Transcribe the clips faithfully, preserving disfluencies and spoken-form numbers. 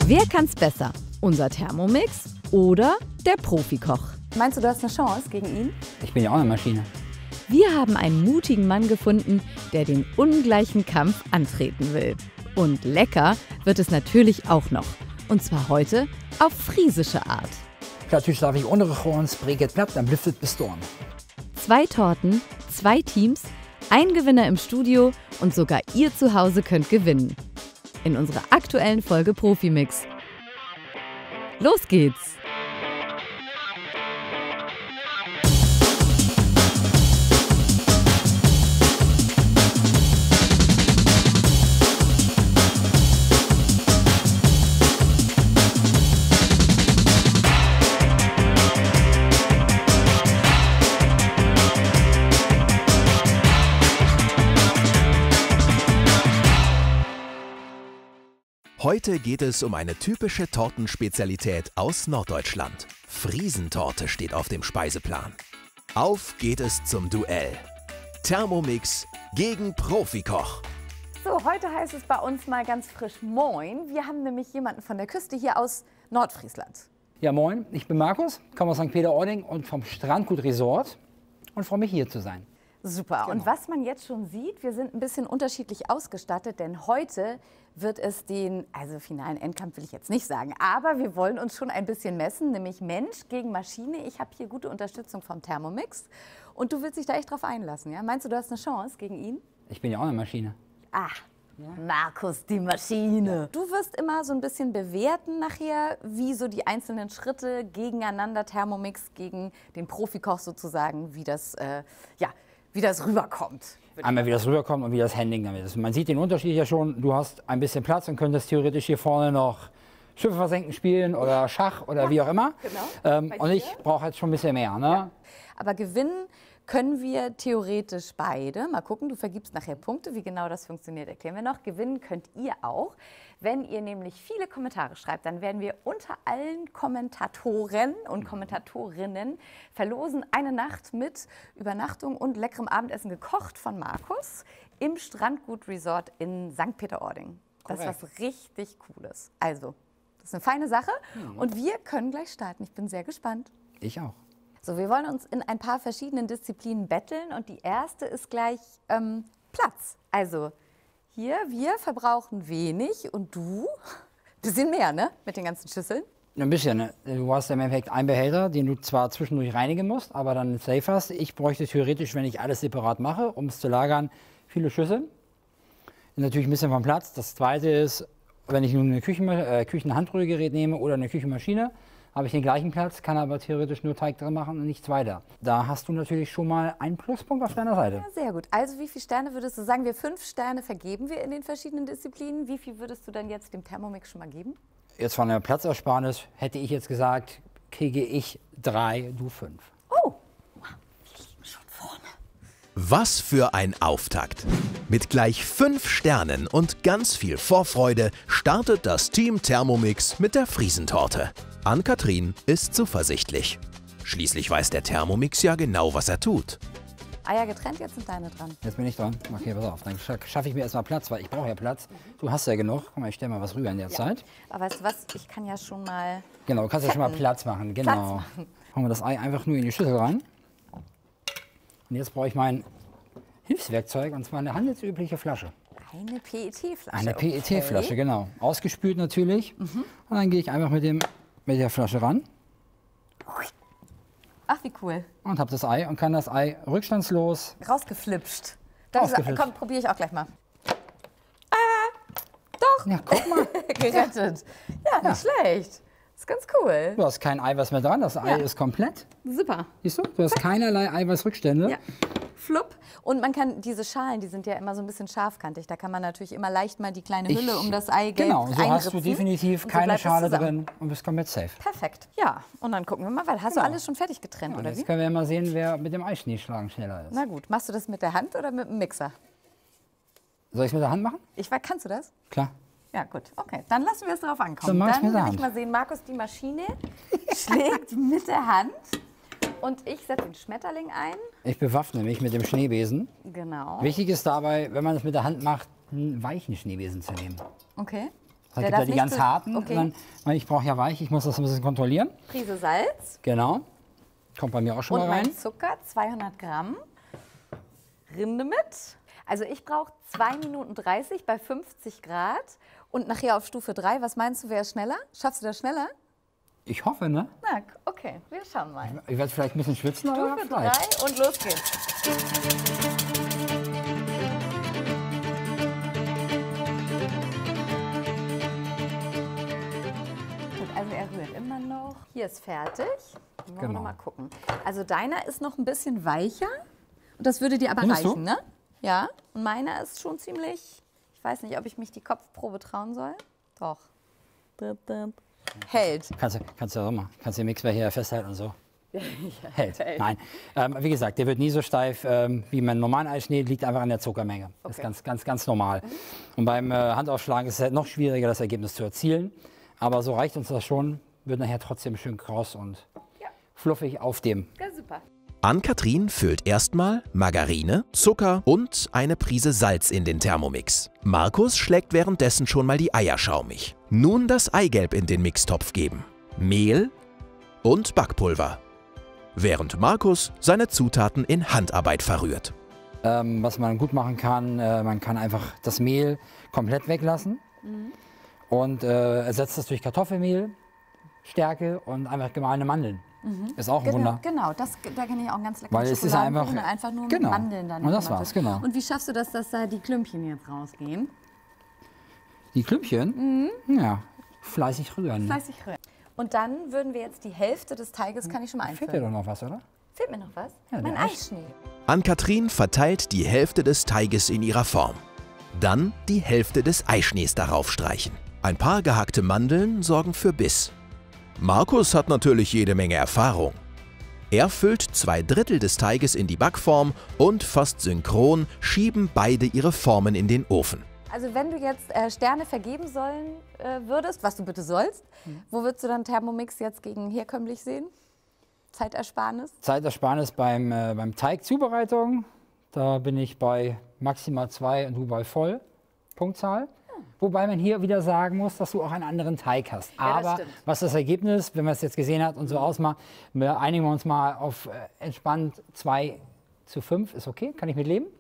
Wer kann's besser? Unser Thermomix oder der Profikoch? Meinst du, du hast eine Chance gegen ihn? Ich bin ja auch eine Maschine. Wir haben einen mutigen Mann gefunden, der den ungleichen Kampf antreten will. Und lecker wird es natürlich auch noch. Und zwar heute auf friesische Art. Natürlich darf ich ohne gewoon spreekt plat, dann blüftet bis Dorn. Zwei Torten, zwei Teams, ein Gewinner im Studio und sogar ihr zu Hause könnt gewinnen. In unserer aktuellen Folge Profimix. Los geht's! Heute geht es um eine typische Tortenspezialität aus Norddeutschland. Friesentorte steht auf dem Speiseplan. Auf geht es zum Duell. Thermomix gegen Profikoch. So, heute heißt es bei uns mal ganz frisch Moin. Wir haben nämlich jemanden von der Küste hier aus Nordfriesland. Ja, moin, ich bin Markus, komme aus Sankt Peter-Ording und vom Strandgut Resort und freue mich, hier zu sein. Super. Genau. Und was man jetzt schon sieht, wir sind ein bisschen unterschiedlich ausgestattet, denn heute wird es den, also finalen Endkampf will ich jetzt nicht sagen, aber wir wollen uns schon ein bisschen messen, nämlich Mensch gegen Maschine. Ich habe hier gute Unterstützung vom Thermomix und du willst dich da echt drauf einlassen, ja? Meinst du, du hast eine Chance gegen ihn? Ich bin ja auch eine Maschine. Ah, ja. Markus, die Maschine. Du wirst immer so ein bisschen bewerten nachher, wie so die einzelnen Schritte gegeneinander, Thermomix gegen den Profikoch sozusagen, wie das, äh, ja, wie das rüberkommt. Einmal, wie das rüberkommt und wie das Handling damit ist. Man sieht den Unterschied ja schon. Du hast ein bisschen Platz und könntest theoretisch hier vorne noch Schiffe versenken spielen oder Schach oder ja, wie auch immer. Genau. Ähm, und ich brauche jetzt schon ein bisschen mehr. Ne? Ja. Aber gewinnen können wir theoretisch beide. Mal gucken, du vergibst nachher Punkte. Wie genau das funktioniert, erklären wir noch. Gewinnen könnt ihr auch. Wenn ihr nämlich viele Kommentare schreibt, dann werden wir unter allen Kommentatoren und Kommentatorinnen verlosen eine Nacht mit Übernachtung und leckerem Abendessen gekocht von Markus im Strandgut Resort in Sankt Peter-Ording. Das ist was richtig Cooles. Also, das ist eine feine Sache mhm. und wir können gleich starten. Ich bin sehr gespannt. Ich auch. So, wir wollen uns in ein paar verschiedenen Disziplinen betteln und die erste ist gleich ähm, Platz. Also hier, wir verbrauchen wenig und du, bisschen mehr, ne, mit den ganzen Schüsseln? Ein bisschen, ne? Du hast im Endeffekt einen Behälter, den du zwar zwischendurch reinigen musst, aber dann safe hast. Ich bräuchte theoretisch, wenn ich alles separat mache, um es zu lagern, viele Schüsseln. Natürlich ein bisschen vom Platz. Das zweite ist, wenn ich nun ein Küchen, äh, Küchenhandrührgerät nehme oder eine Küchenmaschine, habe ich den gleichen Platz, kann aber theoretisch nur Teig drin machen und nichts weiter. Da hast du natürlich schon mal einen Pluspunkt auf deiner Seite. Ja, sehr gut. Also wie viele Sterne würdest du sagen? Wir fünf Sterne vergeben wir in den verschiedenen Disziplinen. Wie viel würdest du dann jetzt dem Thermomix schon mal geben? Jetzt von der Platzersparnis hätte ich jetzt gesagt, kriege ich drei, du fünf. Oh, wir liegen schon vorne. Was für ein Auftakt! Mit gleich fünf Sternen und ganz viel Vorfreude startet das Team Thermomix mit der Friesentorte. Ann-Kathrin ist zuversichtlich. Schließlich weiß der Thermomix ja genau, was er tut. Eier getrennt, jetzt sind deine dran. Jetzt bin ich dran. Okay, pass auf. Dann schaffe ich mir erstmal Platz, weil ich brauche ja Platz. Du hast ja genug. Guck mal, ich stelle mal was rüber in der ja. Zeit. Aber weißt du was, ich kann ja schon mal... Genau, du kannst ja schon mal Platz machen. Genau. Platz machen. Machen wir das Ei einfach nur in die Schüssel rein. Und jetzt brauche ich mein Hilfswerkzeug, und zwar eine handelsübliche Flasche. Eine P E T-Flasche. Eine P E T-Flasche, okay. Genau. Ausgespült natürlich. Mhm. Und dann gehe ich einfach mit, dem, mit der Flasche ran. Ach, wie cool. Und habe das Ei und kann das Ei rückstandslos... Rausgeflipscht. Das Rausgeflipscht. Ist, komm, probiere ich auch gleich mal. Ah, doch. Ja, guck mal. Gerettet. Ja, ja, nicht schlecht. Das ist ganz cool. Du hast kein Eiweiß mehr dran, das Ei ja. ist komplett. Super. Siehst du? Du hast keinerlei Eiweißrückstände. Ja. Flupp. Und man kann, diese Schalen, die sind ja immer so ein bisschen scharfkantig. Da kann man natürlich immer leicht mal die kleine Hülle ich, um das Eigelb Genau, so hast du definitiv so keine Schale drin und bist komplett safe. Perfekt. Ja, und dann gucken wir mal, weil hast genau. du alles schon fertig getrennt, ja, oder jetzt wie? Jetzt können wir ja mal sehen, wer mit dem Eischneeschlagen schneller ist. Na gut, machst du das mit der Hand oder mit dem Mixer? Soll ich es mit der Hand machen? Ich weiß, kannst du das? Klar. Ja gut, okay, dann lassen wir es darauf ankommen. Dann, dann mit der will Hand. ich mal sehen, Markus, die Maschine schlägt mit der Hand. Und ich setze den Schmetterling ein. Ich bewaffne mich mit dem Schneebesen. Genau. Wichtig ist dabei, wenn man es mit der Hand macht, einen weichen Schneebesen zu nehmen. Okay. Es Der gibt ja darf die nicht ganz zu- harten. okay. Und dann, weil ich brauche ja weich, ich muss das ein bisschen kontrollieren. Prise Salz Genau. Kommt bei mir auch schon und mal rein. mein Zucker, zweihundert Gramm. Rinde mit. Also ich brauche zwei Minuten dreißig bei fünfzig Grad und nachher auf Stufe drei. Was meinst du, wäre schneller? Schaffst du das schneller? Ich hoffe, ne? Na, okay, wir schauen mal. Ich werde vielleicht ein bisschen schwitzen, aber Stufe vielleicht. drei und los geht's. Gut, also er rührt immer noch. Hier ist fertig. Wollen wir Genau. noch mal gucken. Also deiner ist noch ein bisschen weicher. Und das würde dir aber Findest du? reichen, ne? Ja. Und meiner ist schon ziemlich, ich weiß nicht, ob ich mich die Kopfprobe trauen soll. Doch. Dip, dip. Hält. Kannst du kannst du ja so machen. Kannst den Mixer hier festhalten und so. Hält. hält. Nein. Ähm, wie gesagt, der wird nie so steif ähm, wie mein normalen Eischnee, liegt einfach an der Zuckermenge. Das ist Okay. ganz, ganz, ganz normal. Und beim äh, Handaufschlagen ist es halt noch schwieriger, das Ergebnis zu erzielen. Aber so reicht uns das schon. Wird nachher trotzdem schön kross und Ja. fluffig auf dem. Ja, super. Ann-Kathrin füllt erstmal Margarine, Zucker und eine Prise Salz in den Thermomix. Markus schlägt währenddessen schon mal die Eier schaumig. Nun das Eigelb in den Mixtopf geben, Mehl und Backpulver. Während Markus seine Zutaten in Handarbeit verrührt. Ähm, was man gut machen kann, äh, man kann einfach das Mehl komplett weglassen und äh, ersetzt es durch Kartoffelmehl, Stärke und einfach gemahlene Mandeln. Ist auch ein Genau, Wunder. genau. Das, da kenne ich auch einen ganz leckeren Weil es ist ja einfach- Schokoladenkuchen, einfach nur genau. mit Mandeln dann. Und das gemacht war's, wird. genau. Und wie schaffst du das, dass da die Klümpchen jetzt rausgehen? Die Klümpchen, ja, fleißig rühren. Ne? Fleißig rühren. Und dann würden wir jetzt die Hälfte des Teiges, kann ich schon mal Fehlt dir einfüllen. doch noch was, oder? Fehlt mir noch was? Ja, mein der Eis- Eischnee. Ann-Kathrin verteilt die Hälfte des Teiges in ihrer Form. Dann die Hälfte des Eischnees darauf streichen. Ein paar gehackte Mandeln sorgen für Biss. Markus hat natürlich jede Menge Erfahrung. Er füllt zwei Drittel des Teiges in die Backform und fast synchron schieben beide ihre Formen in den Ofen. Also wenn du jetzt äh, Sterne vergeben sollen äh, würdest, was du bitte sollst, wo würdest du dann Thermomix jetzt gegen herkömmlich sehen? Zeitersparnis? Zeitersparnis beim, äh, beim Teigzubereitung, da bin ich bei maximal zwei und du bei voll Punktzahl. Wobei man hier wieder sagen muss, dass du auch einen anderen Teig hast. Ja, das Aber stimmt. was das Ergebnis, wenn man es jetzt gesehen hat und so ausmacht, wir einigen wir uns mal auf äh, entspannt zwei zu fünf, ist okay, kann ich mit leben.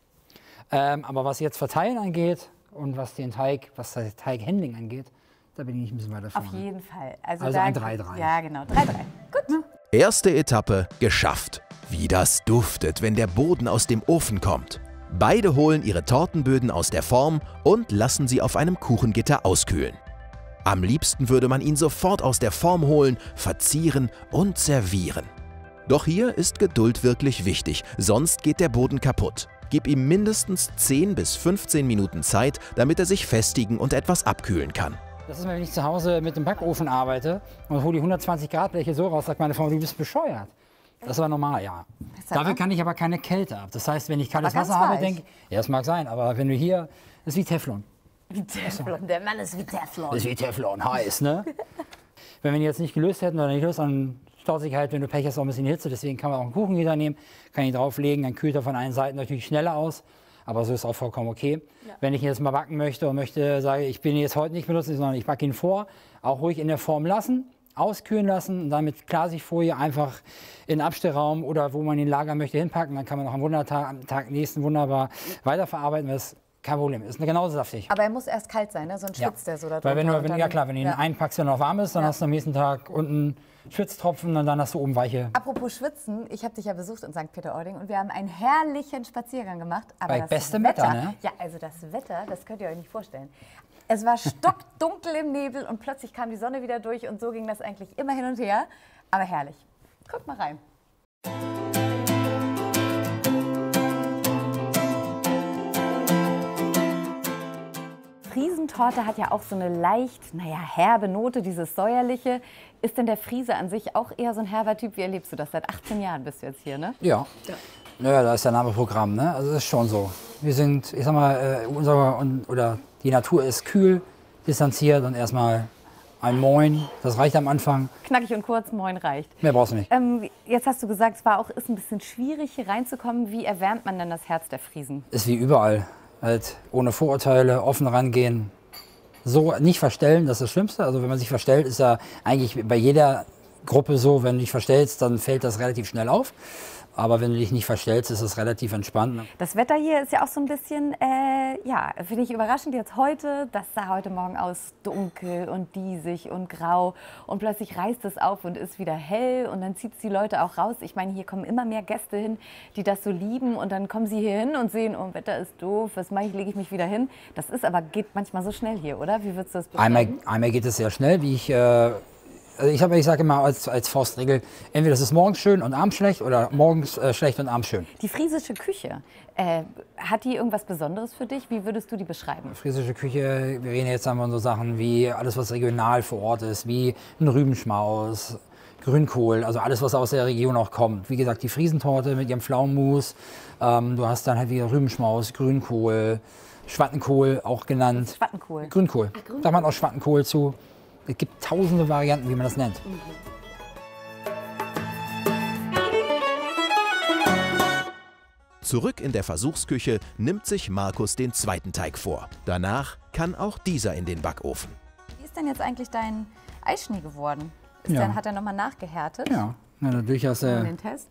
Ähm, aber was jetzt Verteilen angeht und was den Teig, was das Teighandling angeht, da bin ich nicht ein bisschen weiter Auf vorne. jeden Fall. Also, Also da, ein drei drei. Ja, genau. drei drei. Gut. Erste Etappe geschafft. Wie das duftet, wenn der Boden aus dem Ofen kommt. Beide holen ihre Tortenböden aus der Form und lassen sie auf einem Kuchengitter auskühlen. Am liebsten würde man ihn sofort aus der Form holen, verzieren und servieren. Doch hier ist Geduld wirklich wichtig, sonst geht der Boden kaputt. Gib ihm mindestens zehn bis fünfzehn Minuten Zeit, damit er sich festigen und etwas abkühlen kann. Das ist, wenn ich zu Hause mit dem Backofen arbeite und hole die hundertzwanzig Grad Bleche so raus, sagt meine Frau, du bist bescheuert. Das war normal, ja. Sag Dafür mal. kann ich aber keine Kälte ab. Das heißt, wenn ich kaltes Aber ganz Wasser habe, weich. denke ich, ja, das mag sein, aber wenn du hier, das ist wie Teflon. Wie Teflon. Der Mann ist wie Teflon. Das ist wie Teflon, heiß, ne? Wenn wir ihn jetzt nicht gelöst hätten oder nicht löst, dann staut sich halt, wenn du Pech hast, auch ein bisschen Hitze. Deswegen kann man auch einen Kuchengitter nehmen, kann ihn drauflegen, dann kühlt er von allen Seiten natürlich schneller aus. Aber so ist auch vollkommen okay. Wenn ich ihn jetzt mal backen möchte und möchte, sage ich bin ihn jetzt heute nicht benutzen, sondern ich backe ihn vor, auch ruhig in der Form lassen, auskühlen lassen und dann mit Klarsichtfolie einfach in den Abstellraum oder wo man ihn lagern möchte hinpacken. Dann kann man noch am Wundertag, am Tag nächsten wunderbar weiterverarbeiten. Das ist kein Problem, ist genauso saftig. Aber er muss erst kalt sein, ne? Sonst Ja. schwitzt er so da Weil wenn du, drunter wenn, und ja dann- klar, wenn du ihn Ja. einpackst, wenn er noch warm ist, dann Ja. hast du am nächsten Tag unten Schwitztropfen und dann hast du oben weiche. Apropos Schwitzen, ich habe dich ja besucht in Sankt Peter-Ording und wir haben einen herrlichen Spaziergang gemacht. Aber Bei das bestem Wetter, Wetter, ne? Ja, also das Wetter, das könnt ihr euch nicht vorstellen. Es war stockdunkel im Nebel und plötzlich kam die Sonne wieder durch und so ging das eigentlich immer hin und her. Aber herrlich. Guckt mal rein. Friesentorte hat ja auch so eine leicht, naja, herbe Note, dieses säuerliche. Ist denn der Friese an sich auch eher so ein herber Typ? Wie erlebst du das? Seit achtzehn Jahren bist du jetzt hier, ne? Ja. Ja, da ist der Name Programm, ne? Also das ist schon so. Wir sind, ich sag mal, äh, unser, und, oder die Natur ist kühl, distanziert und erstmal ein Moin, das reicht am Anfang. Knackig und kurz, moin reicht. Mehr brauchst du nicht. Ähm, jetzt hast du gesagt, es war auch ist ein bisschen schwierig, hier reinzukommen. Wie erwärmt man denn das Herz der Friesen? Ist wie überall. Halt ohne Vorurteile, offen rangehen So nicht verstellen, das ist das Schlimmste. Also wenn man sich verstellt, ist ja eigentlich bei jeder Gruppe so, wenn du dich verstellst, dann fällt das relativ schnell auf. Aber wenn du dich nicht verstellst, ist es relativ entspannt. Das Wetter hier ist ja auch so ein bisschen, äh, ja, finde ich überraschend jetzt heute. Das sah heute Morgen aus dunkel und diesig und grau. Und plötzlich reißt es auf und ist wieder hell. Und dann zieht es die Leute auch raus. Ich meine, hier kommen immer mehr Gäste hin, die das so lieben. Und dann kommen sie hier hin und sehen, oh, Wetter ist doof, was mache ich, lege ich mich wieder hin. Das ist aber, geht manchmal so schnell hier, oder? Wie würdest du das beschreiben? Einmal, einmal geht es sehr schnell, wie ich... Äh Also ich, ich sage immer als, als Faustregel, entweder es ist morgens schön und abends schlecht oder morgens äh, schlecht und abends schön. Die friesische Küche, äh, hat die irgendwas Besonderes für dich? Wie würdest du die beschreiben? Die friesische Küche, wir reden jetzt einmal so Sachen wie alles, was regional vor Ort ist, wie ein Rübenschmaus, Grünkohl, also alles, was aus der Region auch kommt. Wie gesagt, die Friesentorte mit ihrem Pflaumenmus, ähm, du hast dann halt wieder Rübenschmaus, Grünkohl, Schwattenkohl auch genannt. Schwattenkohl? Grünkohl, Ach, Grünkohl. Da macht auch Schwattenkohl zu. Es gibt tausende Varianten, wie man das nennt. Mhm. Zurück in der Versuchsküche nimmt sich Markus den zweiten Teig vor. Danach kann auch dieser in den Backofen. Wie ist denn jetzt eigentlich dein Eischnee geworden? Ist Ja. der, hat er nochmal nachgehärtet? Ja, ja durchaus. Äh, den Test?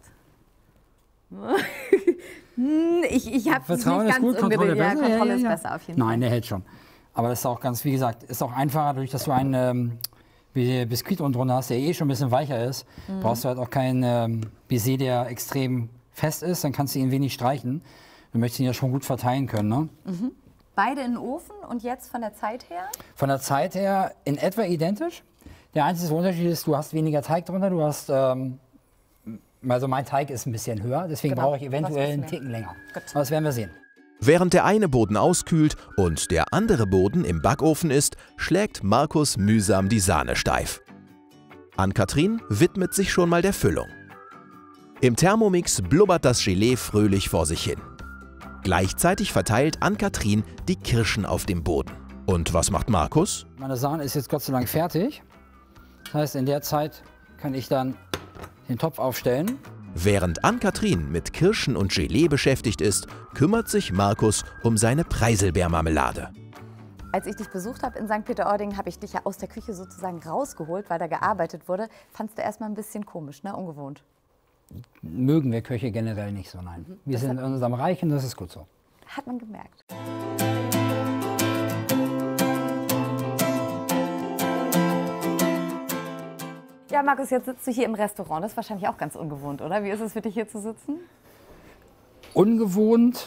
ich ich habe es nicht Vertrauen ist ganz gut, Kontrolle umgedreht. Ja, besser. Kontrolle Ja, ja, ja. ist besser auf jeden Fall. Nein, der hält schon. Aber das ist auch ganz, wie gesagt, ist auch einfacher, dadurch, dass du einen ähm, Biskuit unten drunter hast, der eh schon ein bisschen weicher ist. Mhm. Brauchst du halt auch keinen ähm, Baiser, der extrem fest ist, dann kannst du ihn wenig streichen. Du möchtest ihn ja schon gut verteilen können. Ne? Mhm. Beide in den Ofen und jetzt von der Zeit her? Von der Zeit her in etwa identisch. Der einzige Unterschied ist, du hast weniger Teig drunter, du hast, ähm, also mein Teig ist ein bisschen höher, deswegen Genau. brauche ich eventuell einen Ticken länger. Gut. Aber das werden wir sehen. Während der eine Boden auskühlt und der andere Boden im Backofen ist, schlägt Markus mühsam die Sahne steif. Ann-Kathrin widmet sich schon mal der Füllung. Im Thermomix blubbert das Gelee fröhlich vor sich hin. Gleichzeitig verteilt Ann-Kathrin die Kirschen auf dem Boden. Und was macht Markus? Meine Sahne ist jetzt Gott sei Dank fertig. Das heißt, in der Zeit kann ich dann den Topf aufstellen. Während Ann-Kathrin mit Kirschen und Gelee beschäftigt ist, kümmert sich Markus um seine Preiselbeermarmelade. Als ich dich besucht habe in Sankt Peter-Ording, habe ich dich ja aus der Küche sozusagen rausgeholt, weil da gearbeitet wurde. Fandst du erstmal ein bisschen komisch, ne? Ungewohnt. Mögen wir Köche generell nicht so, nein. Mhm. Wir das sind in unserem Reich und das ist gut so. Hat man gemerkt. Ja, Markus, jetzt sitzt du hier im Restaurant. Das ist wahrscheinlich auch ganz ungewohnt, oder? Wie ist es für dich, hier zu sitzen? Ungewohnt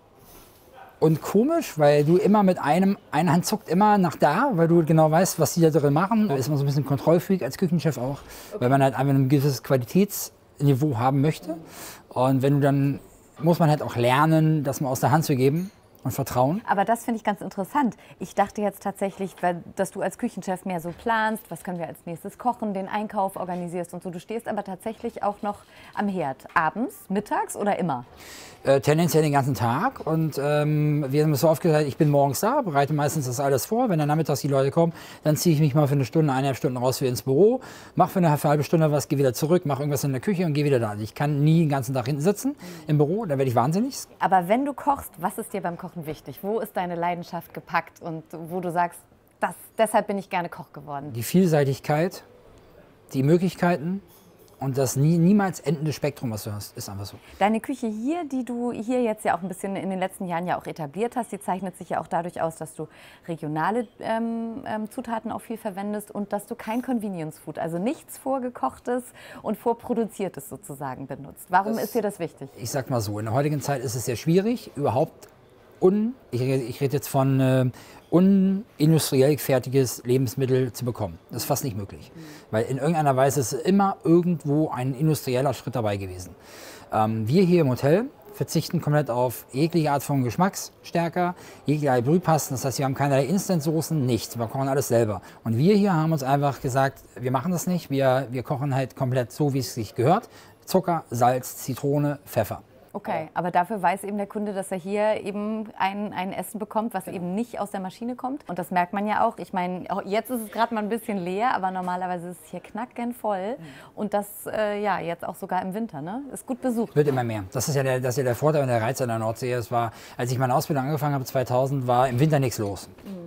und komisch, weil du immer mit einem, eine Hand zuckt immer nach da, weil du genau weißt, was die da drin machen. Da ist man so ein bisschen Kontrollfreak als Küchenchef auch, okay. Weil man halt einfach ein gewisses Qualitätsniveau haben möchte. Und wenn du dann, muss man halt auch lernen, das mal aus der Hand zu geben. Und Vertrauen. Aber das finde ich ganz interessant. Ich dachte jetzt tatsächlich, weil, dass du als Küchenchef mehr so planst, was können wir als nächstes kochen, den Einkauf organisierst und so. Du stehst aber tatsächlich auch noch am Herd. Abends, mittags oder immer? Äh, tendenziell den ganzen Tag. Und ähm, wir haben es so oft gesagt, ich bin morgens da, bereite meistens das alles vor. Wenn dann nachmittags die Leute kommen, dann ziehe ich mich mal für eine Stunde, eineinhalb Stunden raus für ins Büro, mache für eine halbe Stunde was, gehe wieder zurück, mache irgendwas in der Küche und gehe wieder da. Ich kann nie den ganzen Tag hinten sitzen im Büro, da werde ich wahnsinnig. Aber wenn du kochst, was ist dir beim Kochen wichtig? Wo ist deine Leidenschaft gepackt und wo du sagst, das, deshalb bin ich gerne Koch geworden? Die Vielseitigkeit, die Möglichkeiten und das nie, niemals endende Spektrum, was du hast, ist einfach so. Deine Küche hier, die du hier jetzt ja auch ein bisschen in den letzten Jahren ja auch etabliert hast, die zeichnet sich ja auch dadurch aus, dass du regionale ähm, ähm, Zutaten auch viel verwendest und dass du kein Convenience Food, also nichts Vorgekochtes und Vorproduziertes sozusagen benutzt. Warum das, ist dir das wichtig? Ich sag mal so, in der heutigen Zeit ist es sehr schwierig, überhaupt un, ich, ich rede jetzt von äh, unindustriell fertiges Lebensmittel zu bekommen. Das ist fast nicht möglich. Mhm. Weil in irgendeiner Weise ist immer irgendwo ein industrieller Schritt dabei gewesen. Ähm, wir hier im Hotel verzichten komplett auf jegliche Art von Geschmacksstärker, jegliche Brühpasten. Das heißt, wir haben keinerlei Instant-Soßen, nichts. Wir kochen alles selber. Und wir hier haben uns einfach gesagt, wir machen das nicht. Wir, wir kochen halt komplett so, wie es sich gehört. Zucker, Salz, Zitrone, Pfeffer. Okay, aber dafür weiß eben der Kunde, dass er hier eben ein, ein Essen bekommt, was eben nicht aus der Maschine kommt. Und das merkt man ja auch. Ich meine, jetzt ist es gerade mal ein bisschen leer, aber normalerweise ist es hier knackenvoll. Und das äh, ja jetzt auch sogar im Winter, ne? Ist gut besucht. Wird immer mehr. Das ist ja der, das ist ja der Vorteil und der Reiz an der Nordsee. Es war, als ich meine Ausbildung angefangen habe, zweitausend, war im Winter nichts los. Mhm.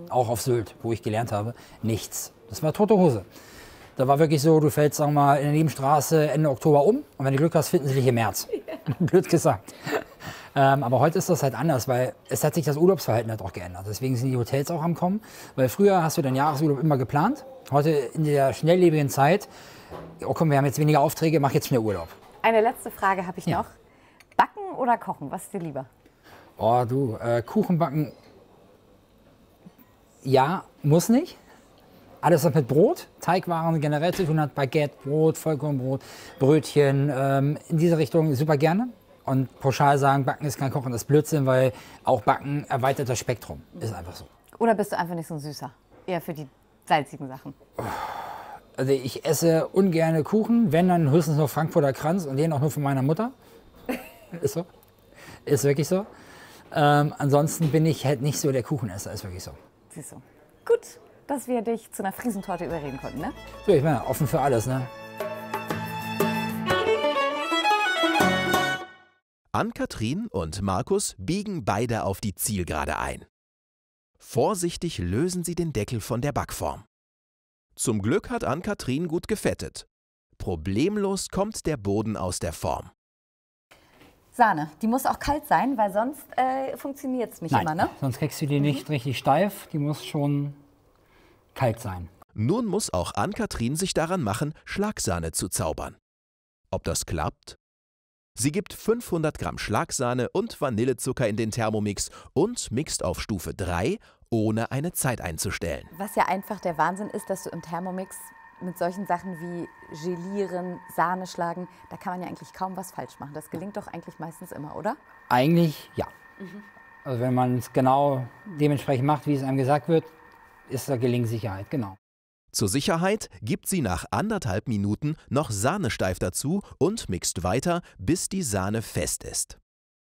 Auch auf Sylt, wo ich gelernt habe, nichts. Das war tote Hose. Da war wirklich so, du fällst, sagen wir mal, in der Nebenstraße Ende Oktober um und wenn du Glück hast, finden sie dich im März. Ja. Blöd gesagt. Ähm, aber heute ist das halt anders, weil es hat sich das Urlaubsverhalten halt auch geändert. Deswegen sind die Hotels auch am Kommen. Weil früher hast du deinen Jahresurlaub immer geplant. Heute in der schnelllebigen Zeit, oh komm, wir haben jetzt weniger Aufträge, mach jetzt schnell Urlaub. Eine letzte Frage habe ich Ja. noch. Backen oder kochen? Was ist dir lieber? Oh du, äh, Kuchen backen, ja, muss nicht. Alles, was mit Brot, Teigwaren generell zu tun hat, Baguette, Brot, Vollkornbrot, Brötchen, ähm, in diese Richtung super gerne. Und pauschal sagen, Backen ist kein Kochen, das ist Blödsinn, weil auch Backen erweitert das Spektrum. Ist einfach so. Oder bist du einfach nicht so ein Süßer? Eher für die salzigen Sachen. Also ich esse ungerne Kuchen, wenn dann höchstens nur Frankfurter Kranz und den auch nur von meiner Mutter. Ist so. Ist wirklich so. Ähm, ansonsten bin ich halt nicht so der Kuchenesser, ist wirklich so. Siehst du. Gut, dass wir dich zu einer Friesentorte überreden konnten, ne? So, ich meine, offen für alles, ne? Ann-Kathrin und Markus biegen beide auf die Zielgerade ein. Vorsichtig lösen sie den Deckel von der Backform. Zum Glück hat Ann-Kathrin gut gefettet. Problemlos kommt der Boden aus der Form. Sahne, die muss auch kalt sein, weil sonst äh, funktioniert es nicht Nein, immer, ne? sonst kriegst du die nicht richtig steif. Die muss schon kalt sein. Nun muss auch Ann-Kathrin sich daran machen, Schlagsahne zu zaubern. Ob das klappt? Sie gibt fünfhundert Gramm Schlagsahne und Vanillezucker in den Thermomix und mixt auf Stufe drei, ohne eine Zeit einzustellen. Was ja einfach der Wahnsinn ist, dass du im Thermomix mit solchen Sachen wie Gelieren, Sahne schlagen, da kann man ja eigentlich kaum was falsch machen. Das gelingt doch eigentlich meistens immer, oder? Eigentlich ja. Also wenn man es genau dementsprechend macht, wie es einem gesagt wird, ist da Gelingsicherheit, genau. Zur Sicherheit gibt sie nach anderthalb Minuten noch Sahnesteif dazu und mixt weiter, bis die Sahne fest ist.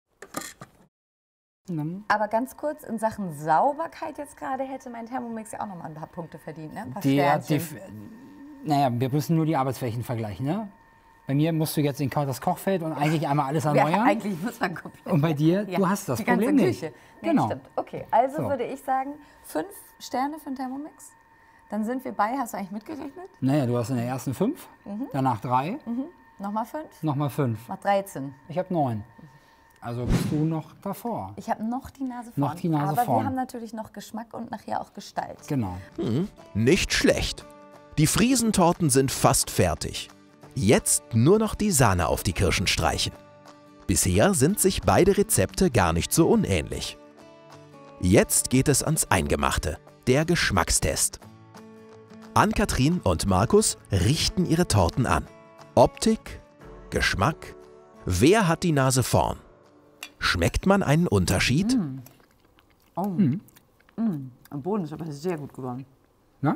Aber ganz kurz, in Sachen Sauberkeit jetzt gerade hätte mein Thermomix ja auch noch mal ein paar Punkte verdient, ne? Ein paar Die, Sternchen. die, naja, wir müssen nur die Arbeitsflächen vergleichen, ne? Bei mir musst du jetzt in das Kochfeld und eigentlich einmal alles erneuern. Ja, eigentlich muss man komplett. Und bei dir, Ja, du hast das die ganze Problem nicht. Küche. Nee, Genau. stimmt. Okay, also So. würde ich sagen, fünf Sterne für den Thermomix. Dann sind wir bei, hast du eigentlich mitgerechnet? Naja, du hast in der ersten fünf, danach drei, Nochmal fünf? nochmal fünf. Mal dreizehn. Ich habe neun. Also bist du noch davor. Ich habe noch die Nase vorn. Noch die Nase Aber vorn. wir haben natürlich noch Geschmack und nachher auch Gestalt. Genau. Nicht schlecht. Die Friesentorten sind fast fertig. Jetzt nur noch die Sahne auf die Kirschen streichen. Bisher sind sich beide Rezepte gar nicht so unähnlich. Jetzt geht es ans Eingemachte, der Geschmackstest. Ann-Kathrin und Markus richten ihre Torten an. Optik, Geschmack, wer hat die Nase vorn? Schmeckt man einen Unterschied? Oh. Mm. Am Boden ist aber sehr gut geworden. Na?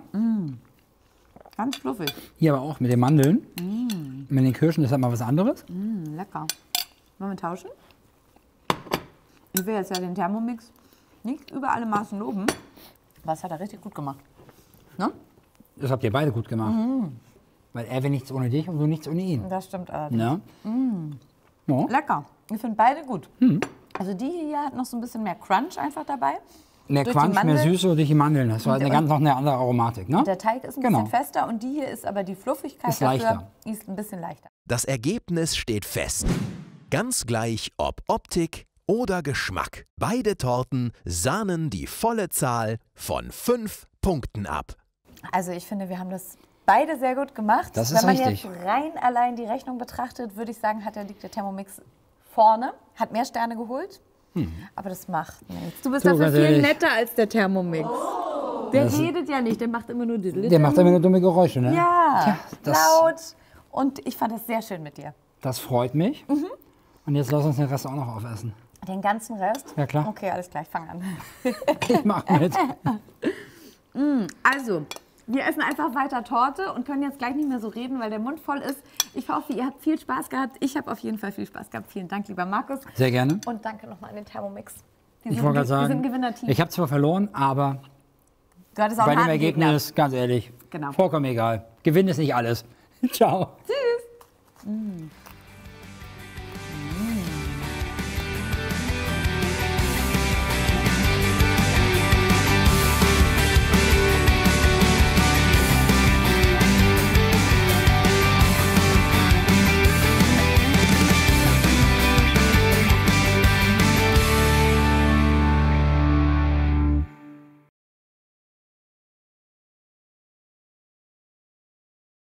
Ganz fluffig. Hier aber auch mit den Mandeln. Mit den Kirschen ist halt mal was anderes. Mm, lecker. Wollen wir tauschen? Ich will jetzt ja den Thermomix nicht über alle Maßen loben. Was hat er richtig gut gemacht. Ne? Das habt ihr beide gut gemacht. Weil er will nichts ohne dich und du nichts ohne ihn. Das stimmt allerdings. Ja? Ja. Lecker. Ich finde beide gut. Also die hier hat noch so ein bisschen mehr Crunch einfach dabei. Mehr Durch die Crunch, mehr Mandeln. Süße durch die Mandeln. Das war halt eine Und- ganz noch eine andere Aromatik, ne? Der Teig ist ein Genau. bisschen fester und die hier ist aber die Fluffigkeit Ist dafür leichter. die ist ein bisschen leichter. Das Ergebnis steht fest. Ganz gleich ob Optik oder Geschmack. Beide Torten sahnen die volle Zahl von fünf Punkten ab. Also ich finde, wir haben das beide sehr gut gemacht. Das ist Wenn man richtig. jetzt rein allein die Rechnung betrachtet, würde ich sagen, hat der, liegt der Thermomix vorne, hat mehr Sterne geholt. Aber das macht nichts. Du bist Du, dafür ganz viel ehrlich. netter als der Thermomix. Der redet ja nicht, der macht immer nur Diddle. Der macht immer nur dumme Geräusche, ne? Ja, das- laut. Und ich fand es sehr schön mit dir. Das freut mich. Und jetzt lass uns den Rest auch noch aufessen. Den ganzen Rest? Ja, klar. Okay, alles klar, ich fange an. Ich mach mit. Also, wir essen einfach weiter Torte und können jetzt gleich nicht mehr so reden, weil der Mund voll ist. Ich hoffe, ihr habt viel Spaß gehabt. Ich habe auf jeden Fall viel Spaß gehabt. Vielen Dank, lieber Markus. Sehr gerne. Und danke nochmal an den Thermomix. Die Ich sind, wollte gerade die sind sagen, Gewinnerteam. ich habe zwar verloren, aber Du hattest auch bei einen dem harten Gegner. Ergebnis, ganz ehrlich, Genau. vollkommen egal. Gewinn ist nicht alles. Ciao. Tschüss.